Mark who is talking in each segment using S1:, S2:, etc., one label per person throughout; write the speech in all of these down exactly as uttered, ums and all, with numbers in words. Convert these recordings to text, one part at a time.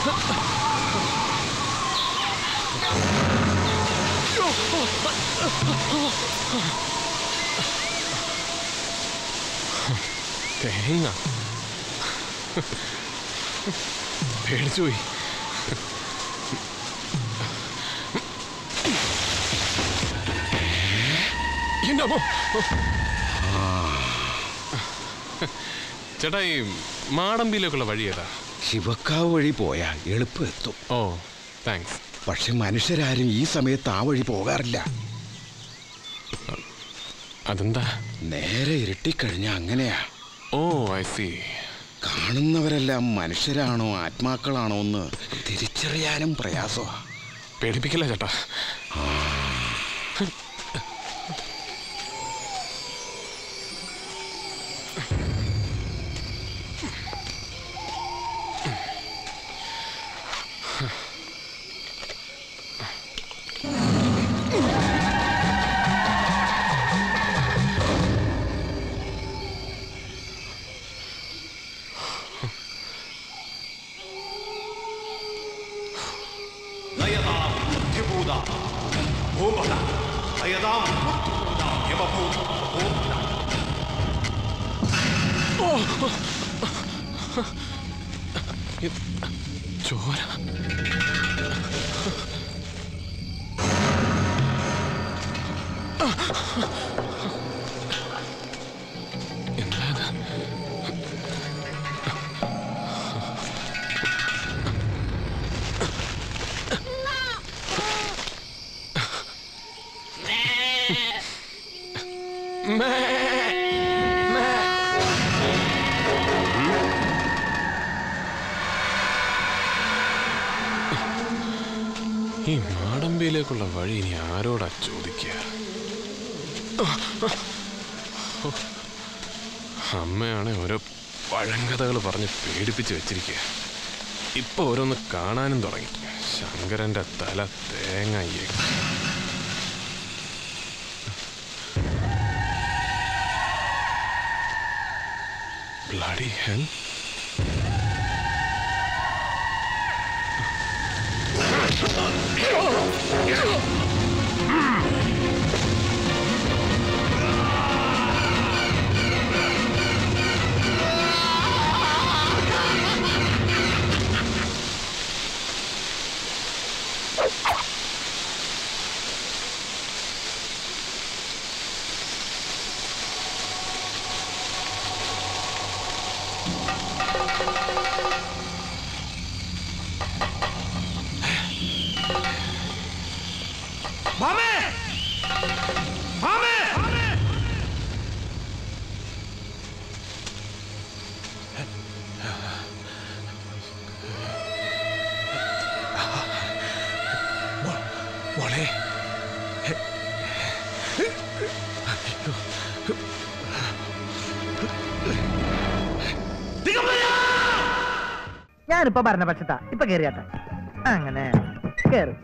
S1: തേങ്ങ പേടിച്ചുപോയി. ചേട്ടാ, ഈ മാടമ്പിയിലേക്കുള്ള വഴി ഏതാ?
S2: ശിവക്കാവ് വഴി പോയാ എളുപ്പം എത്തും.
S1: Oh thanks.
S2: പക്ഷെ മനുഷ്യരാരും ഈ സമയത്ത് ആ വഴി പോകാറില്ല.
S1: അതെന്താ?
S2: നേരെ ഇരുട്ടിക്കഴിഞ്ഞ അങ്ങനെയാ.
S1: ഓ ഐ സി.
S2: കാണുന്നവരെല്ലാം മനുഷ്യരാണോ ആത്മാക്കളാണോ എന്ന് തിരിച്ചറിയാനും പ്രയാസമാ.
S1: പേടിപ്പിക്കില്ല ചേട്ടാ. ചോര. എന്താ ഈ മാടമ്പിയിലേക്കുള്ള വഴി ഇനി ആരോടാ ചോദിക്കുക? അമ്മയാണെ ഓരോ പഴങ്കഥകൾ പറഞ്ഞ് പേടിപ്പിച്ച് വെച്ചിരിക്കുക. ഇപ്പൊ ഓരോന്ന് കാണാനും തുടങ്ങി. ശങ്കരന്റെ തല തേങ്ങയ്യേ. Bloody hell.
S3: ഞാനിപ്പോ ഭരണപക്ഷത്താ. ഇപ്പൊ കേറിയാട്ടെ. അങ്ങനെ കേറി.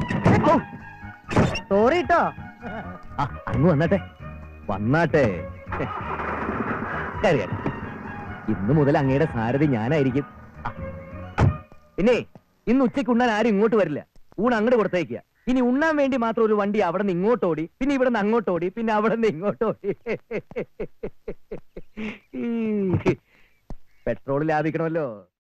S3: സോറി ട്ടോ.
S4: അങ്ങ് വന്നാട്ടെ വന്നാട്ടെ. കേറിയാട്ടെ. ഇന്നു മുതൽ അങ്ങയുടെ സാരഥി ഞാനായിരിക്കും. പിന്നെ ഇന്ന് ഉച്ചയ്ക്ക് ഉണ്ണാൻ ആരും ഇങ്ങോട്ട് വരില്ല. ഊണ് അങ്ങോട്ട് കൊടുത്തേക്കുക. ഇനി ഉണ്ണാൻ വേണ്ടി മാത്രം ഒരു വണ്ടി അവിടെ നിന്ന് ഇങ്ങോട്ടോടി, പിന്നെ ഇവിടെ നിന്ന് അങ്ങോട്ടോടി, പിന്നെ അവിടെ നിന്ന് ഇങ്ങോട്ടോടി. പെട്രോൾ ലാഭിക്കണമല്ലോ.